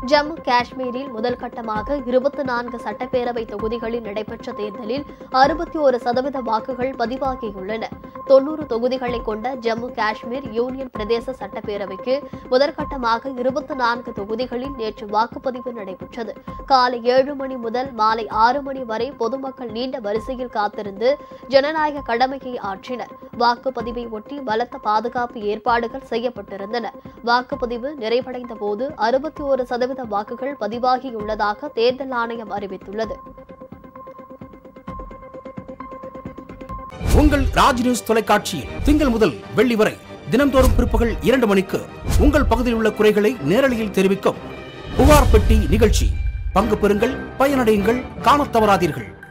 ஜம்மு காஷ்மீரில் முதல் கட்டமாக 24 சட்டப்பேரவை தொகுதிகளில் நடைபெற்ற தேர்தலில் 61% வாக்குகள் பதிவாகியுள்ளன. 90 தொகுதிகளை கொண்ட ஜம்மு காஷ்மீர் யூனியன் பிரதேச சட்டப்பேரவைக்கு முதற்கட்டமாக 24 தொகுதிகளில் நேற்று வாக்குப்பதிவு நடைபெற்றது. காலை 7 மணி முதல் மாலை 6 மணி வரை பொதுமக்கள் நீண்ட வரிசையில் காத்திருந்து ஜனநாயக கடமையை ஆற்றினர். வாக்குப்பதிவை ஒட்டி பலத்த பாதுகாப்பு ஏற்பாடுகள் செய்யப்பட்டிருந்தன. வாக்குப்பதிவு நிறைவடைந்த போது 61% வாக்குகள் பதிவாகியுள்ளதாக தேர்தல் ஆணையம் அறிவித்துள்ளது. உங்கள் ராஜ் நியூஸ் தொலைக்காட்சியில் திங்கள் முதல் வெள்ளி வரை தினந்தோறும் பிற்பகல் 2 மணிக்கு உங்கள் பகுதியில் உள்ள குறைகளை நேரலையில் தெரிவிக்கும் புகார் பெட்டி நிகழ்ச்சி. பங்கு பெறுங்கள், பயனடையுங்கள், காணத் தவறாதீர்கள்.